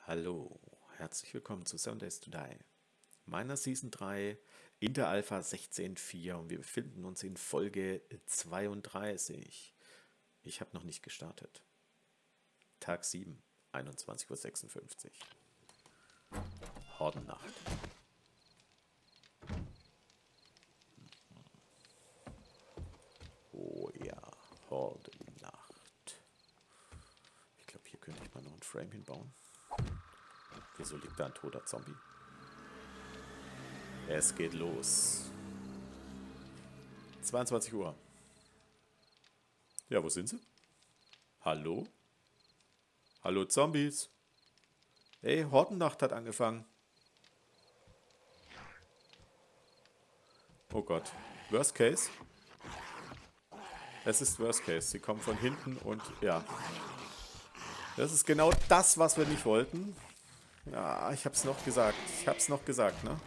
Hallo, herzlich willkommen zu 7 Days to Die, meiner Season 3 in der Alpha 16.4 und wir befinden uns in Folge 32. Ich habe noch nicht gestartet. Tag 7, 21:56 Uhr. Hordennacht. Oh ja, Hordennacht. Ich glaube, hier könnte ich mal noch einen Frame hinbauen. Wieso liegt da ein toter Zombie? Es geht los. 22 Uhr. Ja, wo sind sie? Hallo? Hallo Zombies? Hey, Hordennacht hat angefangen. Oh Gott. Worst Case? Es ist Worst Case. Sie kommen von hinten und ja. Das ist genau das, was wir nicht wollten. Ja, ich hab's noch gesagt. Ich hab's noch gesagt, ne?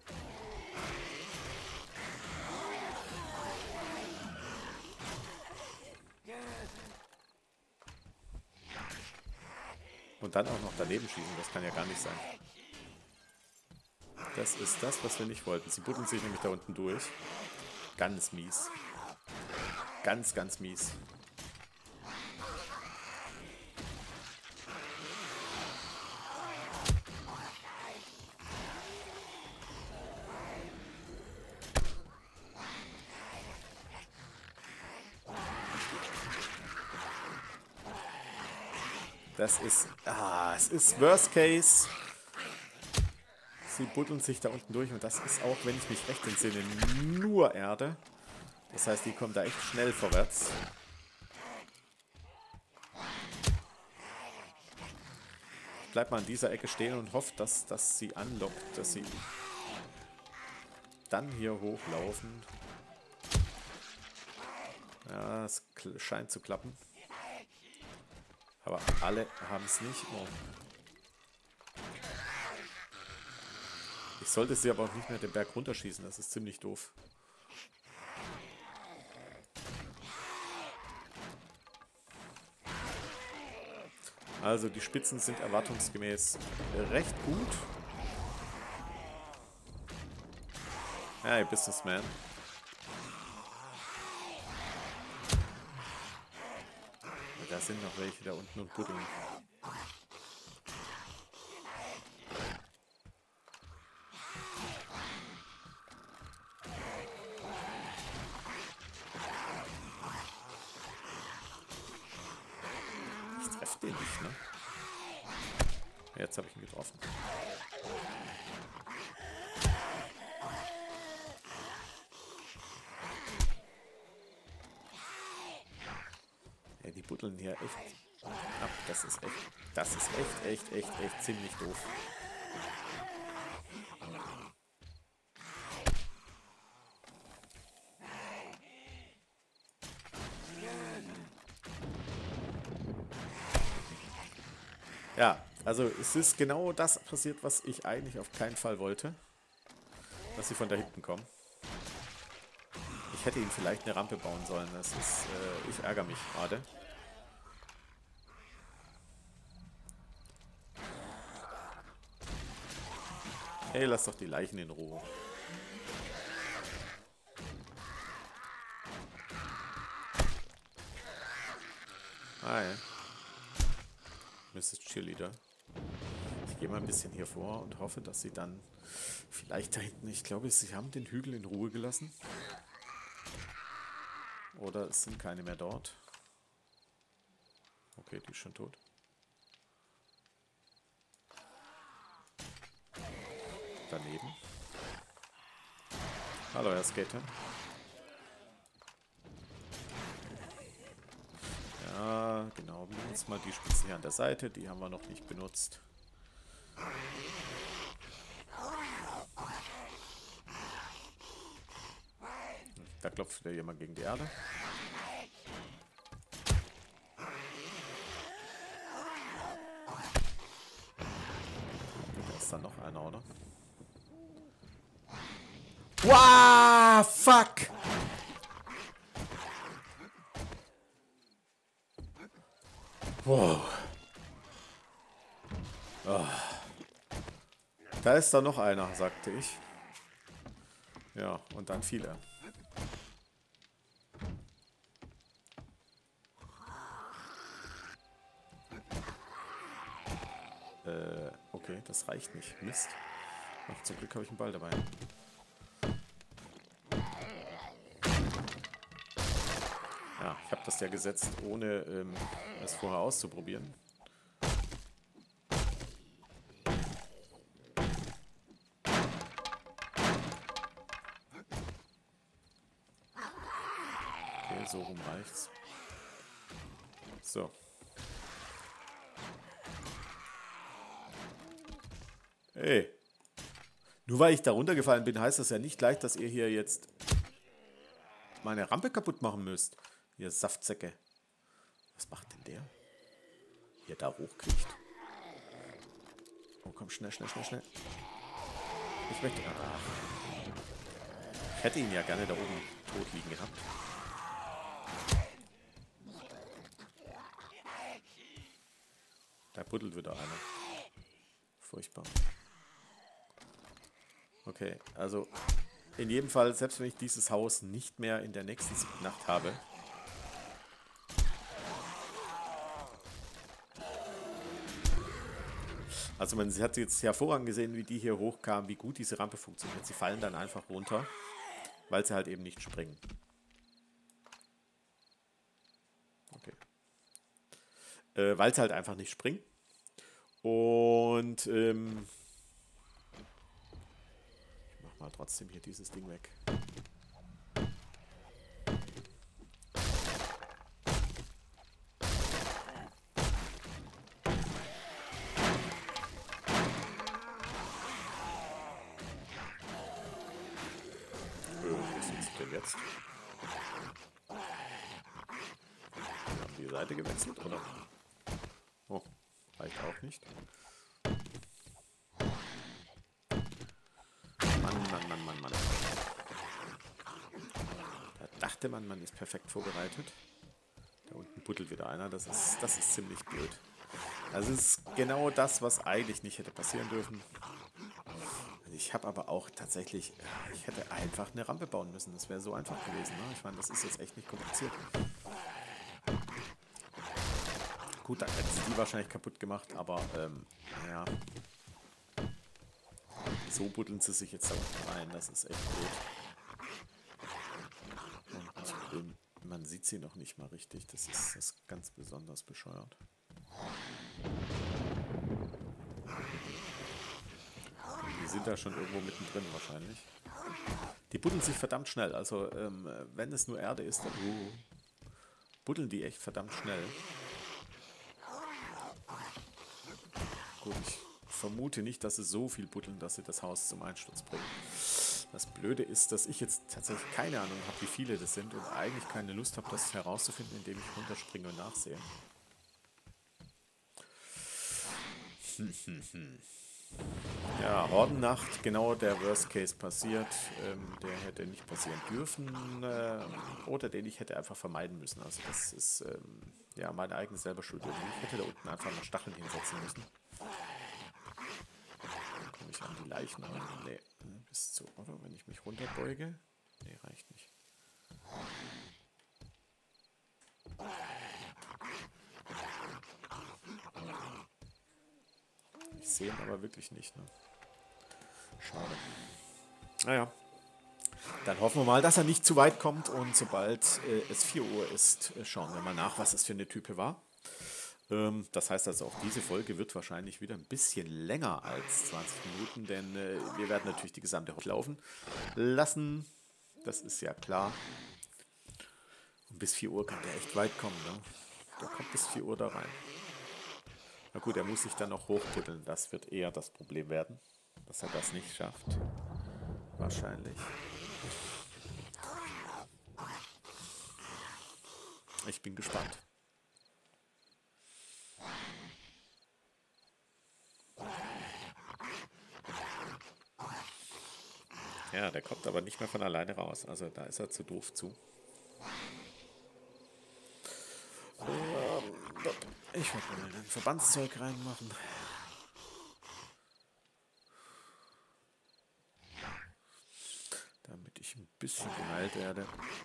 Und dann auch noch daneben schießen, das kann ja gar nicht sein. Das ist das, was wir nicht wollten. Sie buddeln sich nämlich da unten durch. Ganz mies. Ganz, ganz mies. Das ist... es ist Worst Case. Sie buddeln sich da unten durch und das ist auch, wenn ich mich recht entsinne, nur Erde. Das heißt, die kommen da echt schnell vorwärts. Ich bleib mal an dieser Ecke stehen und hoffe, dass sie anlockt, dass sie dann hier hochlaufen. Ja, es scheint zu klappen. Aber alle haben es nicht. Oh. Ich sollte sie aber auch nicht mehr den Berg runterschießen, das ist ziemlich doof. Also die Spitzen sind erwartungsgemäß recht gut. Hey, Businessman. Da sind noch welche da unten und buddeln. Ich treffe den nicht, ne? Jetzt habe ich ihn getroffen. Ja, die buddeln hier echt ab. Das ist echt ziemlich doof. Ja, also es ist genau das passiert, was ich eigentlich auf keinen Fall wollte. Dass sie von da hinten kommen. Ich hätte ihnen vielleicht eine Rampe bauen sollen. Das ist, ich ärgere mich gerade. Hey, lass doch die Leichen in Ruhe. Hi. Mrs. Cheerleader. Ich gehe mal ein bisschen hier vor und hoffe, dass sie dann vielleicht da hinten... Ich glaube, sie haben den Hügel in Ruhe gelassen. Oder es sind keine mehr dort. Okay, die ist schon tot. Daneben. Hallo, Herr Skater. Ja, genau. Wir nehmen uns mal die Spitzen hier an der Seite. Die haben wir noch nicht benutzt. Da klopft wieder jemand gegen die Erde. Da ist dann noch einer, oder? Wow, fuck! Wow. Da ist da noch einer, sagte ich. Ja, und dann fiel er. Okay, das reicht nicht. Mist. Ach, zum Glück habe ich einen Ball dabei. Ja, ich habe das ja gesetzt, ohne es vorher auszuprobieren. Okay, so rum reicht's. So. Hey. Nur weil ich da runtergefallen bin, heißt das ja nicht gleich, dass ihr hier jetzt meine Rampe kaputt machen müsst. Ihr Saftsäcke. Was macht denn der? Ihr da hochkriegt. Oh, komm, schnell, schnell, schnell, schnell. Ich möchte... Ach. Ich hätte ihn ja gerne da oben tot liegen gehabt. Da buddelt wieder einer. Furchtbar. Okay, also in jedem Fall, selbst wenn ich dieses Haus nicht mehr in der nächsten Nacht habe, also man hat jetzt hervorragend gesehen, wie die hier hochkamen, wie gut diese Rampe funktioniert. Sie fallen dann einfach runter, weil sie halt eben nicht springen. Okay. Weil sie halt einfach nicht springen. Und ich mach mal trotzdem hier dieses Ding weg. Was ist denn jetzt? Wir haben die Seite gewechselt, oder? Oh, reicht auch nicht. Mann. Da dachte man, man ist perfekt vorbereitet. Da unten buddelt wieder einer. Das ist ziemlich blöd. Also es ist genau das, was eigentlich nicht hätte passieren dürfen. Ich habe aber auch tatsächlich, ich hätte einfach eine Rampe bauen müssen. Das wäre so einfach gewesen. Ne? Ich meine, das ist jetzt echt nicht kompliziert. Gut, dann hätten sie die wahrscheinlich kaputt gemacht, aber naja. So buddeln sie sich jetzt da unten rein. Das ist echt blöd. Und man sieht sie noch nicht mal richtig. Das ist ganz besonders bescheuert. Die sind da schon irgendwo mittendrin wahrscheinlich. Die buddeln sich verdammt schnell. Also wenn es nur Erde ist, dann buddeln die echt verdammt schnell. Gut, ich vermute nicht, dass sie so viel buddeln, dass sie das Haus zum Einsturz bringen. Das Blöde ist, dass ich jetzt tatsächlich keine Ahnung habe, wie viele das sind und eigentlich keine Lust habe, das herauszufinden, indem ich runterspringe und nachsehe. Ja, Hordennacht, genau der Worst Case passiert. Der hätte nicht passieren dürfen oder den ich hätte einfach vermeiden müssen. Also das ist ja meine eigene selber Schuld. Ich hätte da unten einfach mal Stacheln hinsetzen müssen. Dann komme ich an die Leichen ran. Nee, bis zu, oder? Wenn ich mich runterbeuge. Nee, reicht nicht. Ich sehe ihn aber wirklich nicht, ne? Schade. Naja. Dann hoffen wir mal, dass er nicht zu weit kommt und sobald es 4 Uhr ist, schauen wir mal nach, was es für eine Type war. Das heißt also, auch diese Folge wird wahrscheinlich wieder ein bisschen länger als 20 Minuten, denn wir werden natürlich die gesamte laufen lassen. Das ist ja klar. Und bis 4 Uhr kann der echt weit kommen, ne? Der kommt bis 4 Uhr da rein. Na gut, er muss sich dann noch hochbuddeln. Das wird eher das Problem werden, dass er das nicht schafft. Wahrscheinlich. Ich bin gespannt. Ja, der kommt aber nicht mehr von alleine raus. Also da ist er zu doof zu. Ich werde mal ein Verbandszeug reinmachen. bisschen geheilt werde.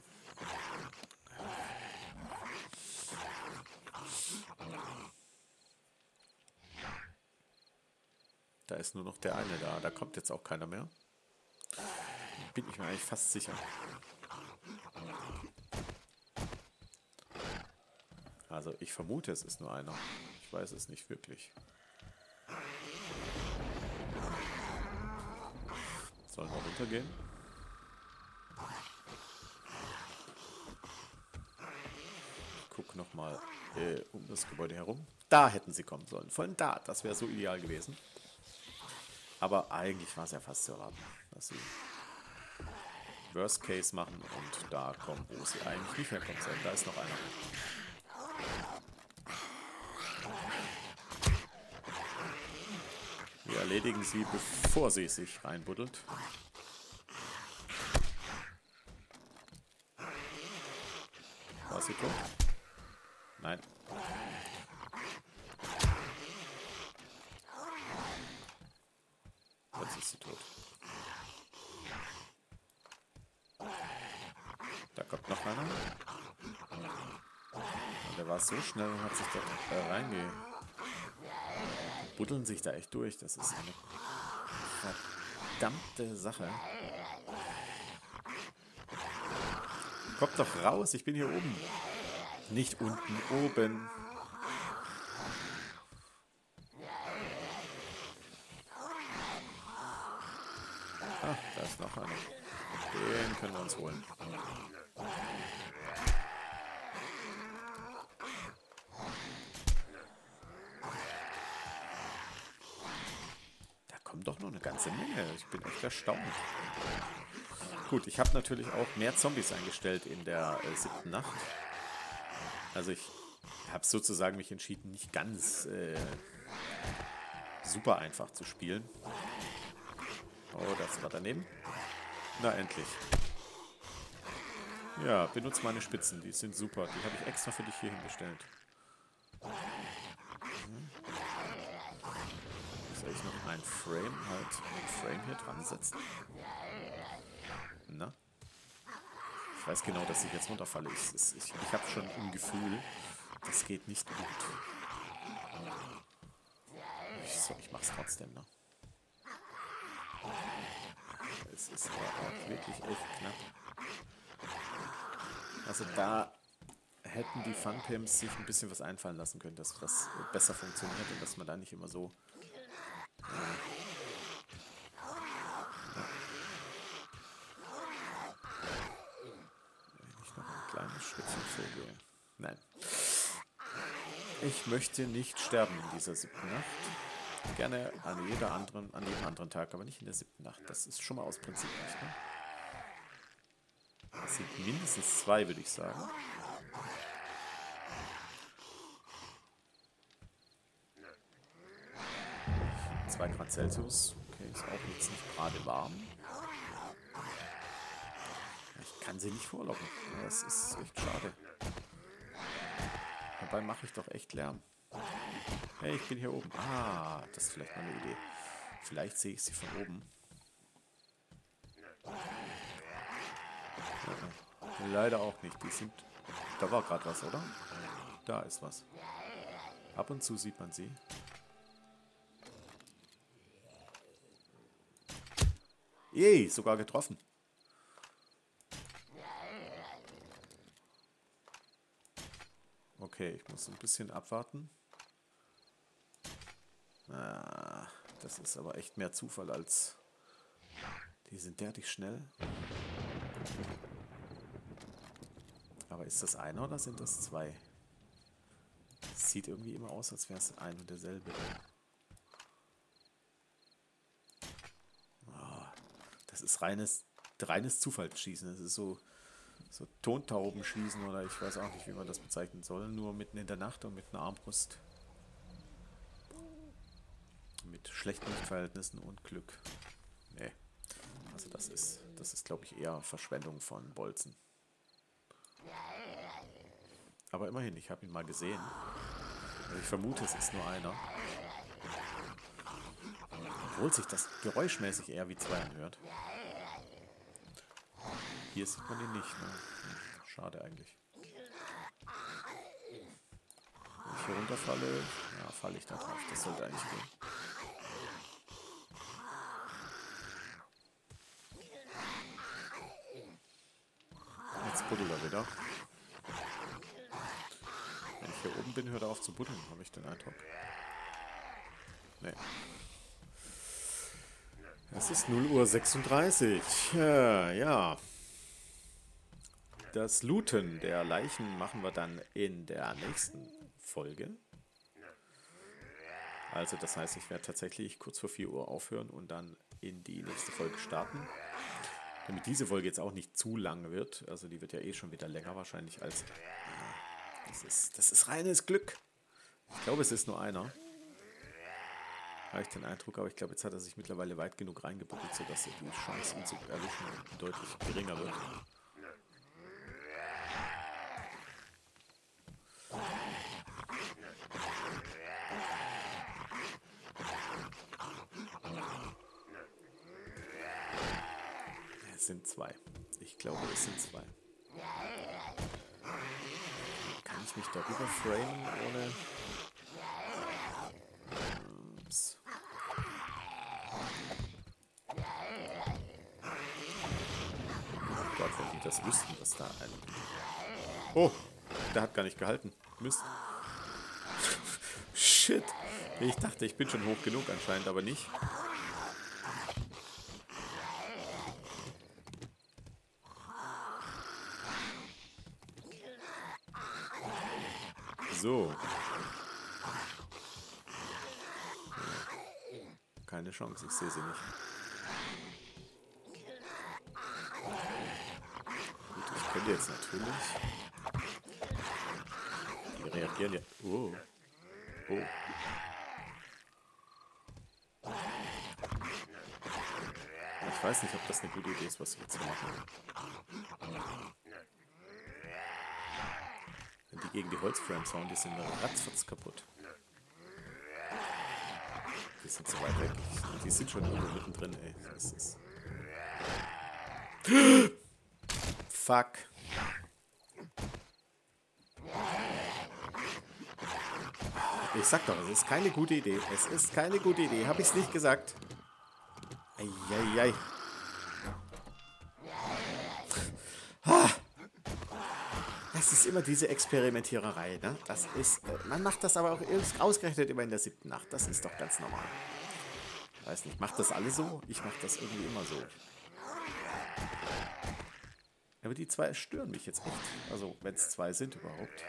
Da ist nur noch der eine da. Da kommt jetzt auch keiner mehr. Bin ich mir eigentlich fast sicher. Also ich vermute, es ist nur einer. Ich weiß es nicht wirklich. Sollen wir runtergehen? Ich gucke nochmal um das Gebäude herum. Da hätten sie kommen sollen. Von da, das wäre so ideal gewesen. Aber eigentlich war es ja fast zu erwarten, dass sie Worst Case machen und da kommen, wo sie eigentlich nicht herkommen sollen. Da ist noch einer. Wir erledigen sie, bevor sie sich reinbuddelt. War sie tot? Nein. Jetzt ist sie tot. Da kommt noch einer. Und der war so schnell und hat sich da reinge... buddeln sich da echt durch. Das ist eine verdammte Sache. Kommt doch raus, ich bin hier oben. Nicht unten, oben. Ah, da ist noch einer. Den können wir uns holen. Da kommt doch noch eine ganze Menge. Ich bin echt erstaunt. Gut, ich habe natürlich auch mehr Zombies eingestellt in der 7. Nacht. Also ich habe sozusagen mich entschieden, nicht ganz super einfach zu spielen. Oh, das war daneben. Na, endlich. Ja, benutze meine Spitzen, die sind super. Die habe ich extra für dich hier hingestellt. Soll ich noch ein Frame hier dran setzen? Na? Ich weiß genau, dass ich jetzt runterfalle. Ich habe schon ein Gefühl, das geht nicht gut. Ich mach's trotzdem, ne? Es ist aber auch wirklich echt knapp. Also da hätten die Funpimps sich ein bisschen was einfallen lassen können, dass das besser funktioniert und dass man da nicht immer so... Wenn ich noch ein kleines Stückchen vorgehe. Nein. Ich möchte nicht sterben in dieser 7. Nacht. Gerne an jedem anderen Tag, aber nicht in der 7. Nacht. Das ist schon mal aus Prinzip nicht, ne? Das sind mindestens 2, würde ich sagen. Grad Celsius. Okay, ist auch jetzt nicht gerade warm. Ich kann sie nicht vorlocken. Das ist echt schade. Dabei mache ich doch echt Lärm. Hey, ich bin hier oben. Ah, das ist vielleicht mal eine Idee. Vielleicht sehe ich sie von oben. Leider auch nicht. Die sind... Da war gerade was, oder? Da ist was. Ab und zu sieht man sie. Yay, sogar getroffen. Okay, ich muss ein bisschen abwarten. Ah, das ist aber echt mehr Zufall als... Die sind derartig schnell. Aber ist das einer oder sind das 2? Sieht irgendwie immer aus, als wäre es ein und derselbe. Oh, das ist reines Zufallsschießen. Das ist so Tontaubenschießen oder ich weiß auch nicht, wie man das bezeichnen soll. Nur mitten in der Nacht und mit einer Armbrust. Mit schlechten Lichtverhältnissen und Glück. Nee. Also das ist glaube ich, eher Verschwendung von Bolzen. Aber immerhin, ich habe ihn mal gesehen. Also ich vermute, es ist nur einer. Obwohl sich das geräuschmäßig eher wie 2 anhört. Hier sieht man ihn nicht, ne? Schade eigentlich. Wenn ich hier runterfalle, ja, falle ich da drauf. Das sollte eigentlich gehen. Jetzt buddelt er wieder. Wenn ich hier oben bin, hört er auf zu buddeln, habe ich den Eindruck. Nee. Es ist 0:36 Uhr. Ja. Das Looten der Leichen machen wir dann in der nächsten Folge. Also das heißt, ich werde tatsächlich kurz vor 4 Uhr aufhören und dann in die nächste Folge starten. Damit diese Folge jetzt auch nicht zu lang wird. Also die wird ja eh schon wieder länger wahrscheinlich als... Das ist reines Glück. Ich glaube, es ist nur einer. Habe ich den Eindruck, aber ich glaube, jetzt hat er sich mittlerweile weit genug reingebuddelt, sodass die Chance, ihn zu erwischen, deutlich geringer wird. Es sind 2. Ich glaube, es sind 2. Kann ich mich darüber framen, ohne... Ups. Oh Gott, wenn die das wüssten, dass da ein... Oh, der hat gar nicht gehalten. Mist. Shit. Ich dachte, ich bin schon hoch genug anscheinend, aber nicht. So. Keine Chance, ich sehe sie nicht. Gut, ich könnte jetzt natürlich... Die reagieren ja... Oh. Oh. Ich weiß nicht, ob das eine gute Idee ist, was ich jetzt hier mache. Wenn die gegen die Holzframes hauen, die sind ratzfatz kaputt. Die sind so weit weg. Die sind schon irgendwo mittendrin, ey. Das ist... Fuck. Ich sag doch, es ist keine gute Idee. Es ist keine gute Idee. Hab ich's nicht gesagt? Eieiei. Das ist immer diese Experimentiererei, ne? Das ist, man macht das aber auch ausgerechnet immer in der 7. Nacht. Das ist doch ganz normal. Weiß nicht, macht das alle so? Ich mach das irgendwie immer so. Aber die 2 stören mich jetzt echt. Also, wenn es 2 sind überhaupt.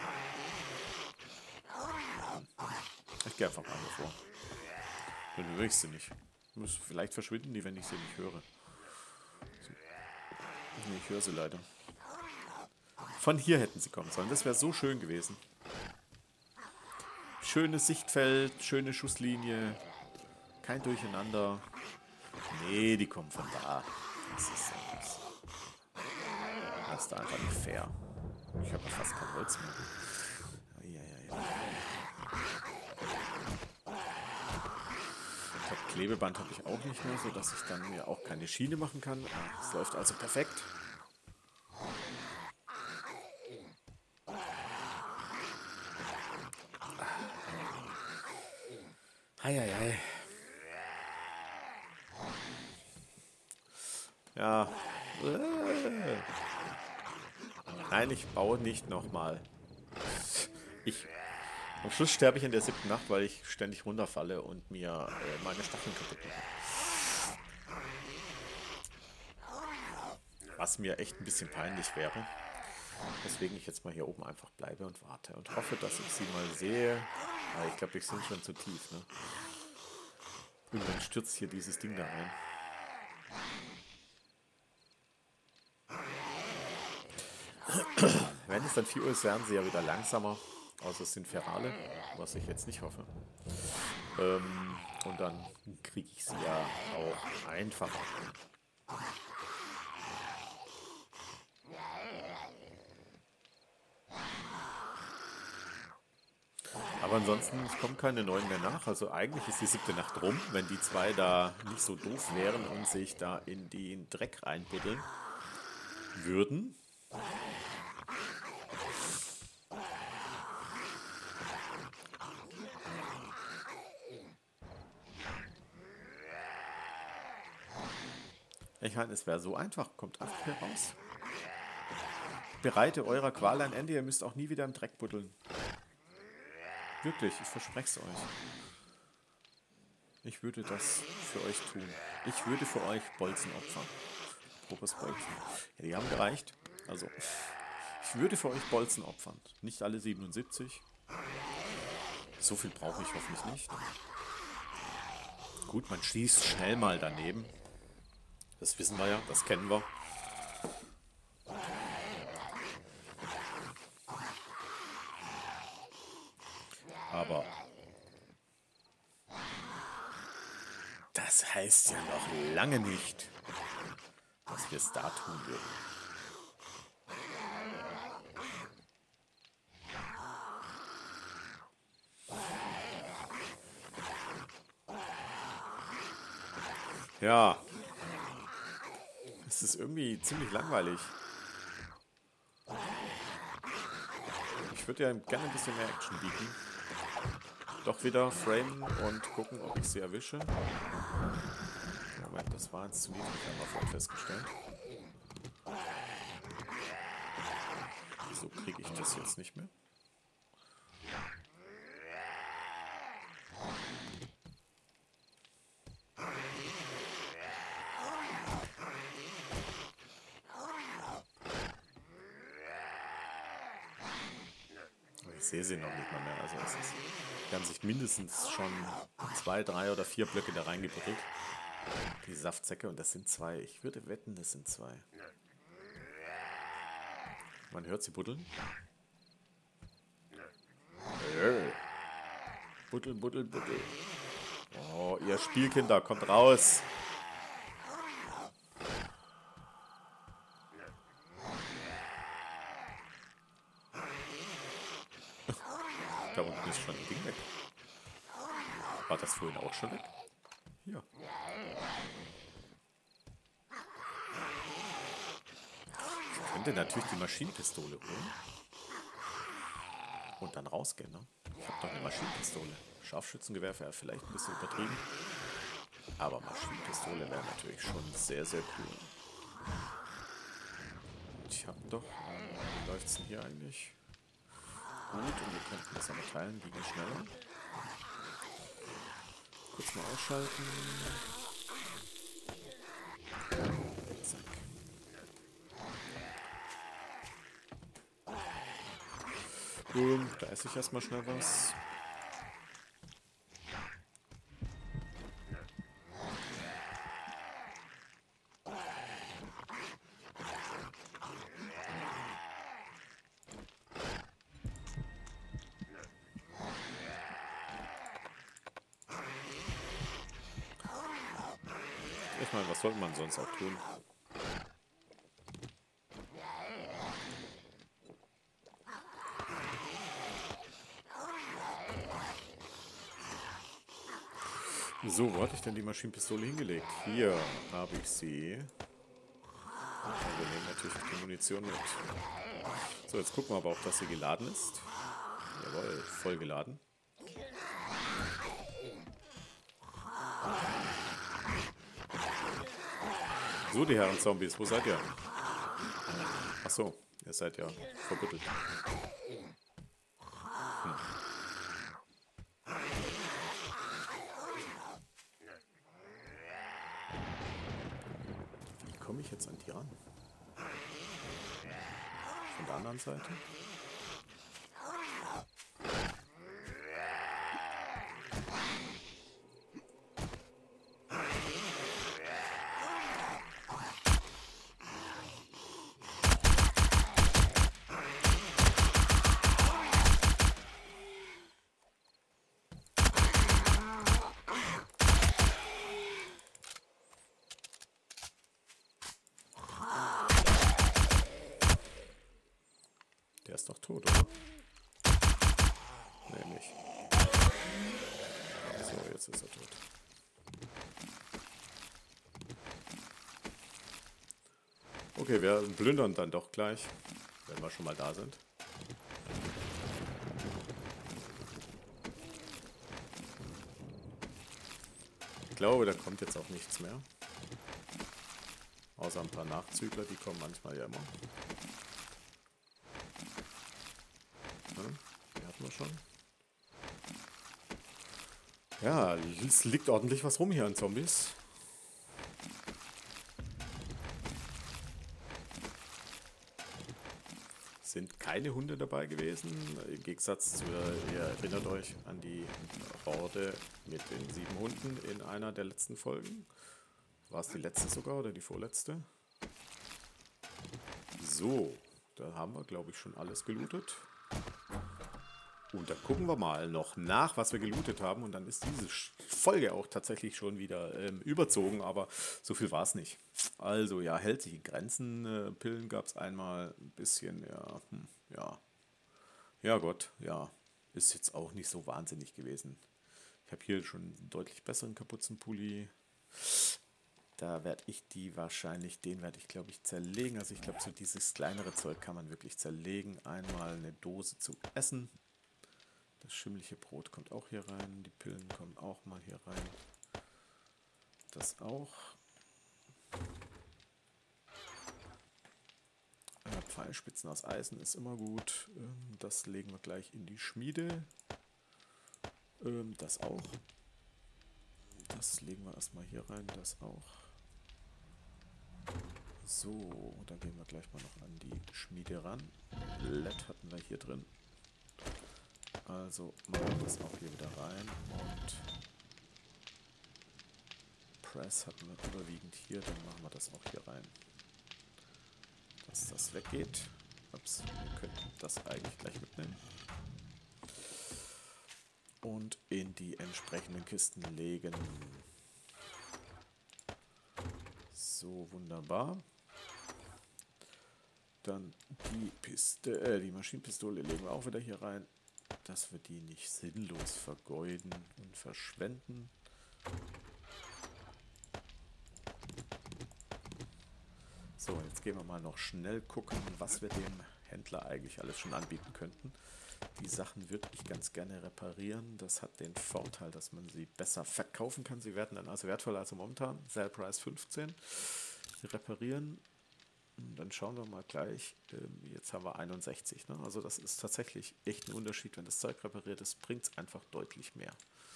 Ich gehe einfach mal vor. Dann höre ich sie nicht. Vielleicht verschwinden die, wenn ich sie nicht höre. Nee, ich höre sie leider. Von hier hätten sie kommen sollen. Das wäre so schön gewesen. Schönes Sichtfeld, schöne Schusslinie. Kein Durcheinander. Nee, die kommen von da. Das ist einfach nicht fair. Ich habe ja fast kein Holz mehr. Ich glaube, Klebeband habe ich auch nicht mehr, sodass ich dann mir auch keine Schiene machen kann. Es läuft also perfekt. Eieiei. Ja. Nein, ich baue nicht nochmal. Am Schluss sterbe ich in der 7. Nacht, weil ich ständig runterfalle und mir meine Stacheln kaputt mache. Was mir echt ein bisschen peinlich wäre. Deswegen ich jetzt mal hier oben einfach bleibe und warte und hoffe, dass ich sie mal sehe. Aber ich glaube, ich bin schon zu tief, ne? Und dann stürzt hier dieses Ding da ein. Wenn es dann 4 Uhr ist, werden sie ja wieder langsamer. Außer es sind Ferale, was ich jetzt nicht hoffe. Und dann kriege ich sie ja auch einfacher. Aber ansonsten, es kommen keine neuen mehr nach. Also eigentlich ist die 7. Nacht rum, wenn die 2 da nicht so doof wären und sich da in den Dreck reinbuddeln. würden. Ich meine, es wäre so einfach. Kommt einfach hier raus. Bereite eurer Qual ein Ende. Ihr müsst auch nie wieder im Dreck buddeln. Wirklich, ich verspreche es euch. Ich würde das für euch tun. Ich würde für euch Bolzen opfern. Apropos Bolzen. Ja, die haben gereicht. Also, ich würde für euch Bolzen opfern. Nicht alle 77. So viel brauche ich hoffentlich nicht. Gut, man schießt schnell mal daneben. Das wissen wir ja, das kennen wir. Aber das heißt ja noch lange nicht, dass wir es da tun würden. Ja, es ist irgendwie ziemlich langweilig. Ich würde ja gerne ein bisschen mehr Action bieten. Doch wieder framen und gucken, ob ich sie erwische. Moment, das war jetzt zu niedrig, haben wir vorhin festgestellt. Wieso kriege ich das jetzt nicht mehr? Ich sehe sie noch nicht mal mehr. Also die haben sich mindestens schon 2, 3 oder 4 Blöcke da reingebuddelt. Die Saftsäcke, und das sind 2. Ich würde wetten, das sind 2. Man hört sie buddeln. Buddel, buddel, buddel. Oh, ihr Spielkinder, kommt raus. Da unten ist schon ein Ding weg. War das vorhin auch schon weg? Hier. Ich könnte natürlich die Maschinenpistole holen. Und dann rausgehen, ne? Ich habe doch eine Maschinenpistole. Scharfschützengewehr wäre vielleicht ein bisschen übertrieben. Aber Maschinenpistole wäre natürlich schon sehr, sehr cool. Ich habe doch... wie läuft es denn hier eigentlich? Gut, und wir könnten das aber teilen, die gehen schneller. Kurz mal ausschalten. Zack. Boom, da esse ich erstmal schnell was. Ich meine, was sollte man sonst auch tun? So, wo hatte ich denn die Maschinenpistole hingelegt? Hier habe ich sie. Und wir nehmen natürlich die Munition mit. So, jetzt gucken wir aber auch, dass sie geladen ist. Jawohl, voll geladen. So, die Herren Zombies, wo seid ihr? Achso, ihr seid ja verbuddelt. Wie komme ich jetzt an die ran? Von der anderen Seite? Der ist doch tot, oder? Nee, nicht. So, jetzt ist er tot. Okay, wir plündern dann doch gleich, wenn wir schon mal da sind. Ich glaube, da kommt jetzt auch nichts mehr. Außer ein paar Nachzügler, die kommen manchmal ja immer. Ja, die hatten wir schon. Ja, es liegt ordentlich was rum hier an Zombies. Sind keine Hunde dabei gewesen. Im Gegensatz zu, ihr erinnert euch an die Horde mit den 7 Hunden in einer der letzten Folgen. War es die letzte sogar oder die vorletzte? So, da haben wir, glaube ich, schon alles gelootet. Und dann gucken wir mal noch nach, was wir gelootet haben. Und dann ist diese Folge auch tatsächlich schon wieder überzogen, aber so viel war es nicht. Also ja, hält sich in Grenzen. Pillen gab es einmal ein bisschen, ja, ja. Ja Gott, ja. Ist jetzt auch nicht so wahnsinnig gewesen. Ich habe hier schon einen deutlich besseren Kapuzenpulli. Da werde ich den werde ich glaube ich zerlegen. Also ich glaube, so dieses kleinere Zeug kann man wirklich zerlegen. Einmal eine Dose zum Essen. Das schimmelige Brot kommt auch hier rein. Die Pillen kommen auch mal hier rein. Das auch. Pfeilspitzen aus Eisen ist immer gut. Das legen wir gleich in die Schmiede. Das auch. Das legen wir erstmal hier rein. Das auch. So, da gehen wir gleich mal noch an die Schmiede ran. LED hatten wir hier drin. Also machen wir das auch hier wieder rein. Und Press hatten wir überwiegend hier. Dann machen wir das auch hier rein. Dass das weggeht. Ups, wir könnten das eigentlich gleich mitnehmen. Und in die entsprechenden Kisten legen. So, wunderbar. Dann die Maschinenpistole legen wir auch wieder hier rein, dass wir die nicht sinnlos vergeuden und verschwenden. So, jetzt gehen wir mal noch schnell gucken, was wir dem Händler eigentlich alles schon anbieten könnten. Die Sachen würde ich ganz gerne reparieren. Das hat den Vorteil, dass man sie besser verkaufen kann. Sie werden dann also wertvoller als momentan. Sale Price 15. Reparieren. Und dann schauen wir mal gleich. Jetzt haben wir 61. Ne? Also das ist tatsächlich echt ein Unterschied. Wenn das Zeug repariert ist, bringt es einfach deutlich mehr.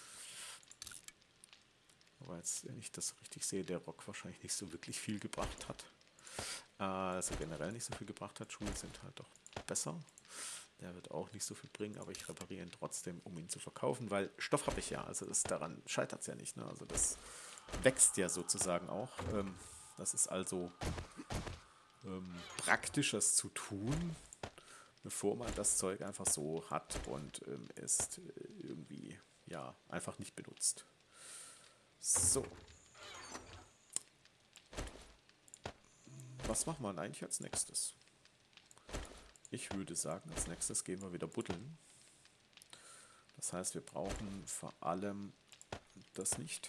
Aber jetzt, wenn ich das richtig sehe, der Rock wahrscheinlich nicht so wirklich viel gebracht hat. Also generell nicht so viel gebracht hat. Schuhe sind halt doch besser. Der wird auch nicht so viel bringen, aber ich repariere ihn trotzdem, um ihn zu verkaufen, weil Stoff habe ich ja. Also daran scheitert es ja nicht. Ne? Also das wächst ja sozusagen auch. Das ist also praktisch, das zu tun, bevor man das Zeug einfach so hat und es irgendwie ja einfach nicht benutzt. So. Was machen wir denn eigentlich als nächstes? Ich würde sagen, als nächstes gehen wir wieder buddeln. Das heißt, wir brauchen vor allem das nicht.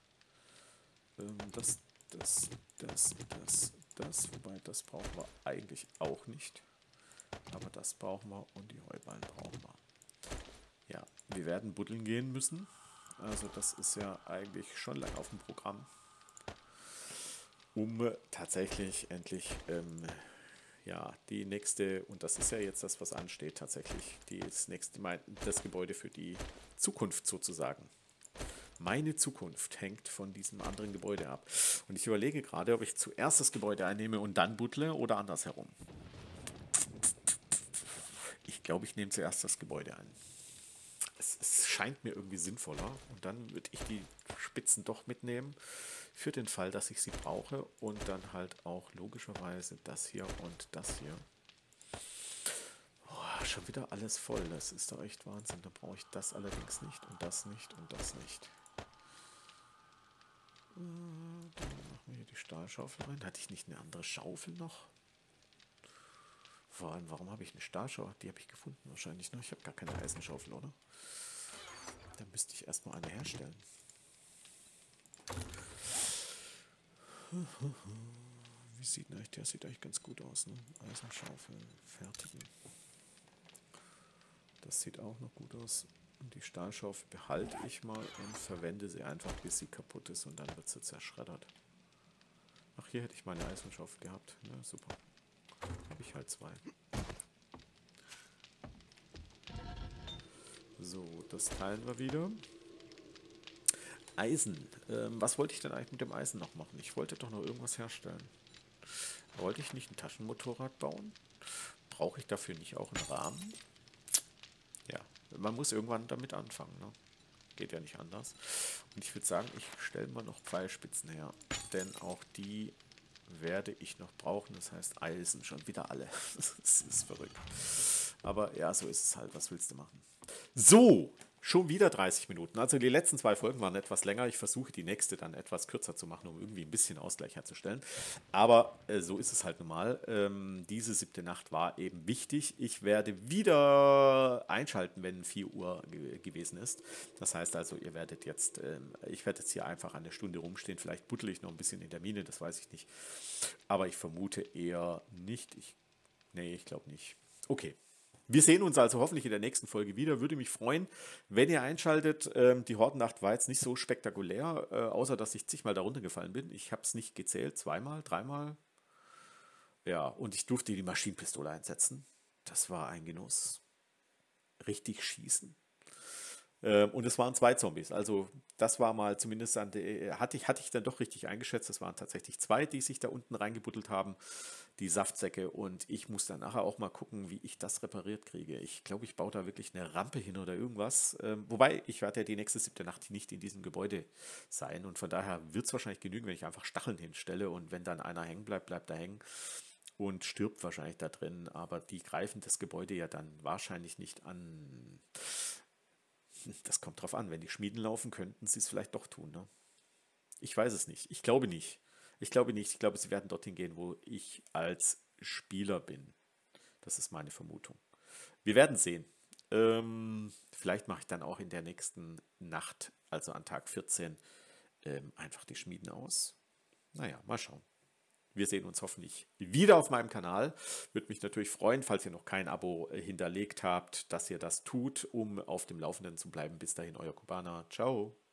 Das, wobei das brauchen wir eigentlich auch nicht. Aber das brauchen wir und die Heuballen brauchen wir. Ja, wir werden buddeln gehen müssen. Also das ist ja eigentlich schon lang auf dem Programm. Um tatsächlich endlich ja, die nächste, und das ist ja jetzt das, was ansteht, tatsächlich das Gebäude für die Zukunft sozusagen. Meine Zukunft hängt von diesem anderen Gebäude ab. Und ich überlege gerade, ob ich zuerst das Gebäude einnehme und dann buddle oder andersherum. Ich glaube, ich nehme zuerst das Gebäude ein. Es scheint mir irgendwie sinnvoller. Und dann würde ich die Spitzen doch mitnehmen, für den Fall, dass ich sie brauche. Und dann halt auch logischerweise das hier und das hier. Oh, schon wieder alles voll. Das ist doch echt Wahnsinn. Da brauche ich das allerdings nicht und das nicht und das nicht. Dann machen wir hier die Stahlschaufel rein. Hatte ich nicht eine andere Schaufel noch? Vor allem, warum habe ich eine Stahlschaufel? Die habe ich gefunden wahrscheinlich noch. Ich habe gar keine Eisenschaufel, oder? Dann müsste ich erstmal eine herstellen. Der sieht eigentlich ganz gut aus, ne? Eisenschaufel fertigen. Das sieht auch noch gut aus. Und die Stahlschaufel behalte ich mal und verwende sie einfach, bis sie kaputt ist und dann wird sie zerschreddert. Ach, hier hätte ich meine Eisenschaufel gehabt. Ja, super. Habe ich halt 2. So, das teilen wir wieder. Eisen. Was wollte ich denn eigentlich mit dem Eisen noch machen? Ich wollte doch noch irgendwas herstellen. Wollte ich nicht ein Taschenmotorrad bauen? Brauche ich dafür nicht auch einen Rahmen? Ja, man muss irgendwann damit anfangen, ne? Geht ja nicht anders. Und ich würde sagen, ich stelle mal noch Pfeilspitzen her. Denn auch die werde ich noch brauchen. Das heißt, Eisen schon wieder alle. Das ist verrückt. Aber ja, so ist es halt. Was willst du machen? So, schon wieder 30 Minuten. Also die letzten 2 Folgen waren etwas länger. Ich versuche die nächste dann etwas kürzer zu machen, um irgendwie ein bisschen Ausgleich herzustellen. Aber so ist es halt normal. Diese 7. Nacht war eben wichtig. Ich werde wieder einschalten, wenn 4 Uhr gewesen ist. Das heißt also, ihr werdet jetzt, ich werde jetzt hier einfach eine Stunde rumstehen. Vielleicht buddel ich noch ein bisschen in der Mine, das weiß ich nicht. Aber ich vermute eher nicht. Nee, ich glaube nicht. Okay. Wir sehen uns also hoffentlich in der nächsten Folge wieder. Würde mich freuen, wenn ihr einschaltet. Die Hordennacht war jetzt nicht so spektakulär, außer dass ich zigmal darunter gefallen bin. Ich habe es nicht gezählt, 2-mal, 3-mal. Ja, und ich durfte die Maschinenpistole einsetzen. Das war ein Genuss. Richtig schießen. Und es waren 2 Zombies. Also das war mal zumindest hatte ich dann doch richtig eingeschätzt. Es waren tatsächlich 2, die sich da unten reingebuddelt haben, die Saftsäcke. Und ich muss dann nachher auch mal gucken, wie ich das repariert kriege. Ich glaube, ich baue da wirklich eine Rampe hin oder irgendwas. Wobei, ich werde ja die nächste 7. Nacht nicht in diesem Gebäude sein. Und von daher wird es wahrscheinlich genügen, wenn ich einfach Stacheln hinstelle. Und wenn dann einer hängen bleibt, bleibt er hängen und stirbt wahrscheinlich da drin. Aber die greifen das Gebäude ja dann wahrscheinlich nicht an. Das kommt drauf an. Wenn die Schmieden laufen, könnten sie es vielleicht doch tun. Ne? Ich weiß es nicht. Ich glaube nicht. Ich glaube nicht. Ich glaube, sie werden dorthin gehen, wo ich als Spieler bin. Das ist meine Vermutung. Wir werden sehen. Vielleicht mache ich dann auch in der nächsten Nacht, also an Tag 14, einfach die Schmieden aus. Naja, mal schauen. Wir sehen uns hoffentlich wieder auf meinem Kanal. Würde mich natürlich freuen, falls ihr noch kein Abo hinterlegt habt, dass ihr das tut, um auf dem Laufenden zu bleiben. Bis dahin, euer Kubaner. Ciao.